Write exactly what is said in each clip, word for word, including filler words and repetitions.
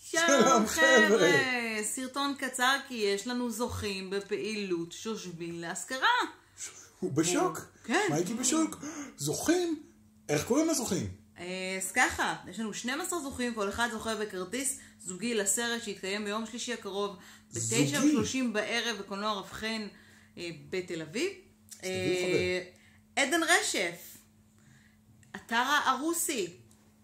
שלום חבר'ה, סרטון קצר כי יש לנו זוכים בפעילות שושבין להשכרה. הוא בשוק? כן. מייקי בשוק? זוכים? איך קוראים לזוכים? אז ככה, יש לנו שנים עשר זוכים, כל אחד זוכה בכרטיס זוגי לסרט שיתקיים ביום שלישי הקרוב ב-תשע ושלושים בערב בקולנוע רב חן בתל אביב. עדן רשף, אתר הרוסי.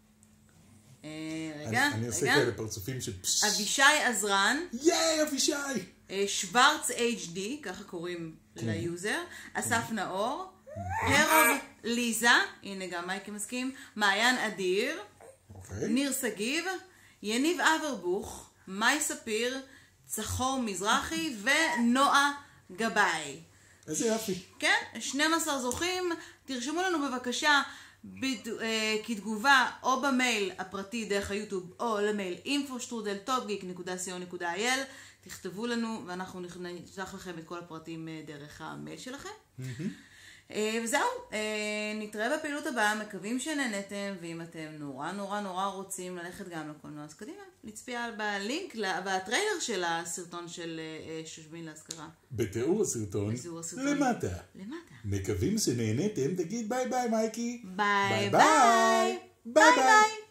רגע, אני עושה כאלה פרצופים של פשש. אבישי עזרן. יאי, אבישי! שוורץ אייץ' די, ככה קוראים ליוזר. אסף נאור. הרוב ליזה, הנה גם מייקי מסכים. מעיין אדיר. ניר סגיב. יניב אברבוך. מאי ספיר. צחור מזרחי. ונועה גבאי. איזה יופי. כן, שנים עשר זוכים. תרשמו לנו בבקשה כתגובה או במייל הפרטי דרך היוטיוב או למייל info שטרודל טופגיק נקודה סי או נקודה איי אל. תכתבו לנו ואנחנו נשלח לכם את כל הפרטים דרך המייל שלכם. וזהו, נתראה בפעילות הבאה, מקווים שנהנתם, ואם אתם נורא נורא נורא רוצים ללכת גם לקולנוע, אז קדימה, נצפיע בלינק, בטריילר של הסרטון של שושבין להשכרה. בתיאור הסרטון, למטה. למטה. מקווים שנהנתם, תגיד ביי ביי מייקי. ביי ביי ביי. ביי ביי.